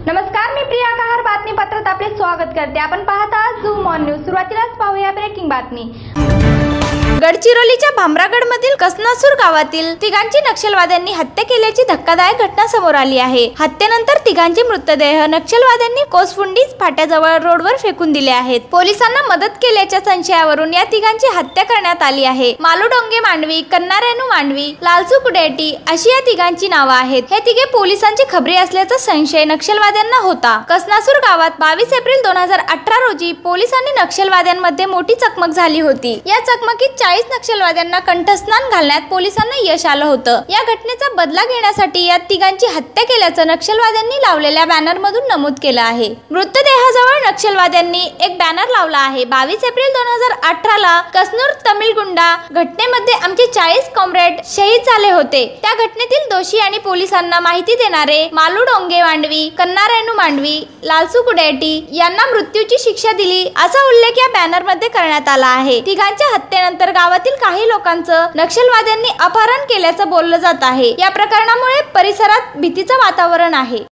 नमस्कार, मी प्रिया कहार बातमीपत्रात आपले स्वागत करते। आपण पाहत आहात झूम ऑन न्यूज। सुरुवातीलाच पाहूया ब्रेकिंग बातमी। गडचिरोलीच्या भामरागडमधील कसनासूर गावातील तिघांची नक्षलवाद्यांनी हत्या केल्याची धक्कादायक घटना समोर आली आहे। हत्येनंतर तिघांचे मृतदेह नक्षलवाद्यांनी कोसफुंडी फाट्याजवळ रोडवर फेकून दिले आहेत। पोलिसांना मदत केल्याच्या संशयावरून या तिघांची हत्या करण्यात आली आहे। मालुडोंगे मांडवी, कन्नारेनू मांडवी, लालसू कुडेटी अशी या तिघांची नावे आहेत। हे तिघे पोलिसांची खबरी असल्याचा संशय नक्षलवाद्यांना होता। कसनासूर गावात 22 एप्रिल 2018 रोजी पोलिसांनी नक्षलवाद्यांमध्ये मोठी चकमक झाली होती। या चकमकीत 40 नक्षलवाद्यांना कंठस्नान घालण्यात पोलिसांना यश आलं होतं। या घटनेचा बदला घेण्यासाठी या तिघांची हत्या केल्याचं नक्षलवाद्यांनी लावलेल्या बॅनर मधून नमूद केलं आहे। मृतदेहाजवळ नक्षलवाद्यांनी एक बॅनर लावला आहे। 22 एप्रिल 2018 ला कसनूर तमिळगुंडा घटनेमध्ये आमचे 40 कॉम्रेड शहीद झाले होते। त्या घटनेतील दोषी आणि पोलिसांना माहिती देणारे मालुडोंगे मांडवी, कन्नारेनू मांडवी, लालसू कुडेटी यांना मृत्यूची शिक्षा दिली असा उल्लेख या बॅनर मध्ये करण्यात आला आहे। तिघांच्या हत्येनंतर गावातील काही लोकांचं नक्षलवाद्यांनी अपहरण केल्याचं बोललं जात आहे। या प्रकरणामुळे परिसरात भीतीचं वातावरण आहे।